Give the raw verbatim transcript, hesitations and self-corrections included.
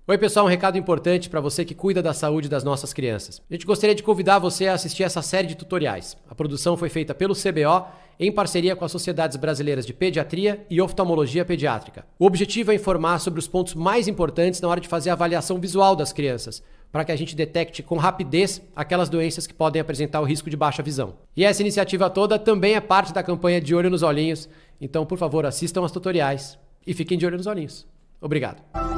Oi pessoal, um recado importante para você que cuida da saúde das nossas crianças. A gente gostaria de convidar você a assistir essa série de tutoriais. A produção foi feita pelo C B O em parceria com as Sociedades Brasileiras de Pediatria e Oftalmologia Pediátrica. O objetivo é informar sobre os pontos mais importantes na hora de fazer a avaliação visual das crianças, para que a gente detecte com rapidez aquelas doenças que podem apresentar o risco de baixa visão. E essa iniciativa toda também é parte da campanha De Olho nos Olhinhos, então por favor assistam aos tutoriais e fiquem de olho nos olhinhos. Obrigado.